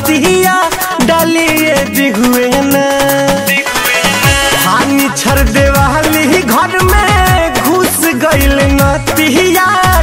बतिया डालिए बिहुए न हानि छर देवाली घर में घुस गइल नतिया।